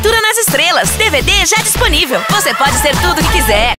Aventura nas Estrelas. DVD já disponível. Você pode ser tudo que quiser.